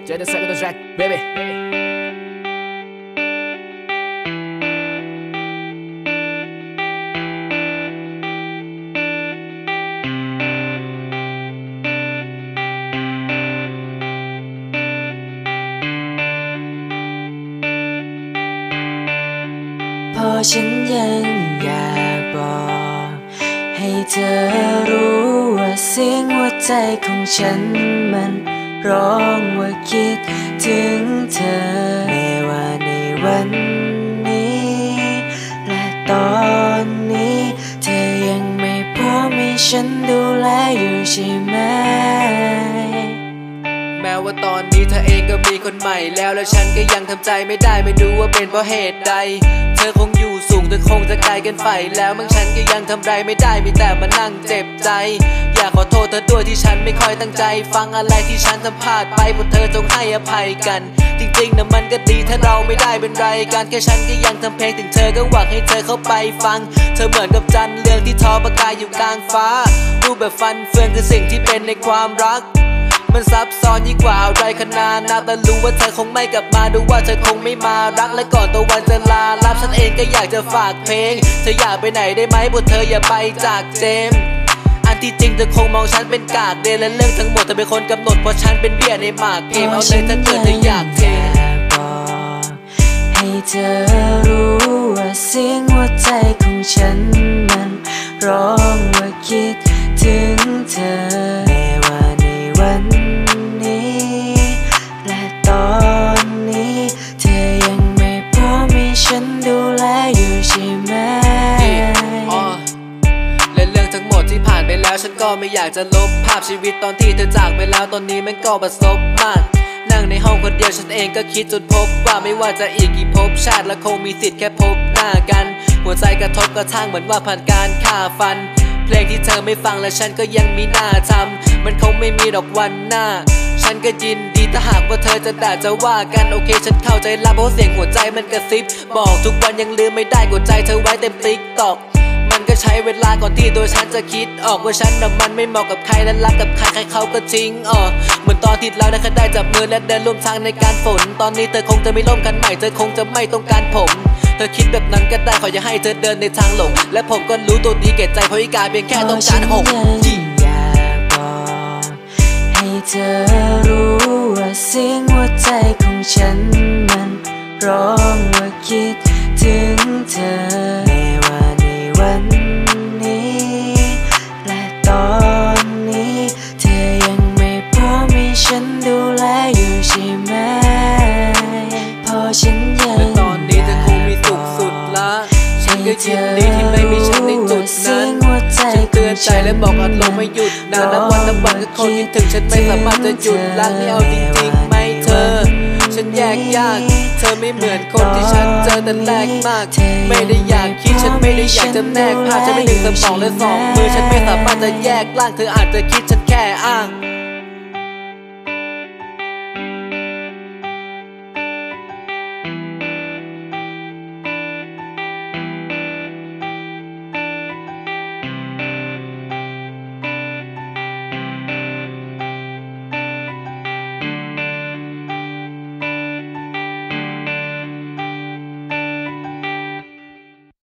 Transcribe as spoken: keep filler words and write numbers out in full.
Jada second track baby พอฉันยังอยากบอกให้เธอรู้ว่าเสียงหัวใจของฉันมันร้องว่าคิดถึงเธอแม้ว่าในวันนี้และตอนนี้เธอยังไม่พร้อมให้ฉันดูแลอยู่ใช่ไหมแม้ว่าตอนนี้เธอเองก็มีคนใหม่แล้วและฉันก็ยังทำใจไม่ได้ไม่รู้ว่าเป็นเพราะเหตุใดเธอคงอยู่สูงเธอคงจะไกลกันไปแล้วมั้งฉันก็ยังทำไรไม่ได้มีแต่มานั่งเจ็บใจอยากขอโทษเธอด้วยที่ฉันไม่ค่อยตั้งใจฟังอะไรที่ฉันทำพลาดไปเพราะเธอจงให้อภัยกันจริงๆนะมันก็ดีถ้าเราไม่ได้เป็นไรกันแค่ฉันก็ยังทำเพลงถึงเธอก็หวังให้เธอเข้าไปฟังเธอเหมือนกับจันทร์เรืองที่ทอประกายอยู่กลางฟ้ารูปแบบฟันเฟืองคือสิ่งที่เป็นในความรักมันซับซ้อนยิ่งกว่าอะไรขนาดนับและรู้ว่าเธอคงไม่กลับมาดูว่าเธอคงไม่มารักและก่อนตะวันจะลาลับฉันเองก็อยากจะฝากเพลงเธออยากไปไหนได้ไหมพวกเธออย่าไปจากเจมอันที่จริงเธอคงมองฉันเป็นกากเดนและเรื่องทั้งหมดเธอเป็นคนกำหนดเพราะฉันเป็นเบี้ยในหมากเกมเอาเลยถ้าเกิดเธออยากเทให้เธอรู้ว่าเสียงหัวใจของฉันมันร้องว่าคิดถึงเธอแม้ว่าในวันนี้และตอนนี้เธอยังไม่พร้อมให้ฉันดูแลอยู่ใช่ไหมและเรื่องทั้งหมดที่ผ่านไปแล้วฉันก็ไม่อยากจะลบภาพชีวิตตอนที่เธอจากไปแล้วตอนนี้มันก็ประสบมากนั่งในห้องคนเดียวฉันเองก็คิดจนพบว่าไม่ว่าจะอีกกี่ภพชาติและคงมีสิทธิ์แค่พบหน้ากันหัวใจกระทบกระทั่งเหมือนว่าผ่านการฆ่าฟันเพลงที่เธอไม่ฟังและฉันก็ยังมีหน้าทำมันคงไม่มีดอกวันหน้าฉันก็ยินดีถ้าหากว่าเธอจะด่าจะว่ากันโอเคฉันเข้าใจละเพราะเสียงหัวใจมันกระซิบบอกทุกวันยังลืมไม่ได้กดใจเธอไว้เต็มติ๊กต็อกมันก็ใช้เวลาก่อนที่ตัวฉันจะคิดออกว่าฉันน่ะมันไม่เหมาะกับใครและรักกับใครใครเขาก็ทิ้งอ๋อเหมือนตอนที่เราได้แค่ได้จับมือและเดินร่วมทางในการฝนตอนนี้เธอคงจะไม่ร่วมกันใหม่เธอคงจะไม่ต้องการผมเธอคิดแบบนั้นก็ได้ขออย่าให้เธอเดินในทางหลงและผมก็รู้ตัวดีแก่ใจเพราะอีกาเพียงแค่ต้องการหกที่อยากบอกให้เธอรู้ว่าเสียงหัวใจของฉันมันร้องว่าคิดถึงเธอแม้ว่าในวันนี้และตอนนี้เธอยังไม่พร้อมให้ฉันดูแลอยู่ใช่ไหมพอฉันยังตอนนี้เธอคงมีสุขสุดละฉันก็ยินดีที่ไม่มีฉันในจุดนั้นฉันเตือนใจและบอกอารมณ์ไม่หยุดนานนับวันนับวันก็คงคิดถึงฉันไม่สามารถจะหยุดรักนี่เอาจริงๆไหมเธอฉันแยกยากเธอไม่เหมือนคนที่ฉันเจอแต่แรกมากไม่ได้อยากคิดฉันไม่ได้อยากจะแนกภาพฉันไม่ถึงสมองและสองมือฉันไม่สามารถจะแยกร่างเธออาจจะคิดฉันแค่อ้าง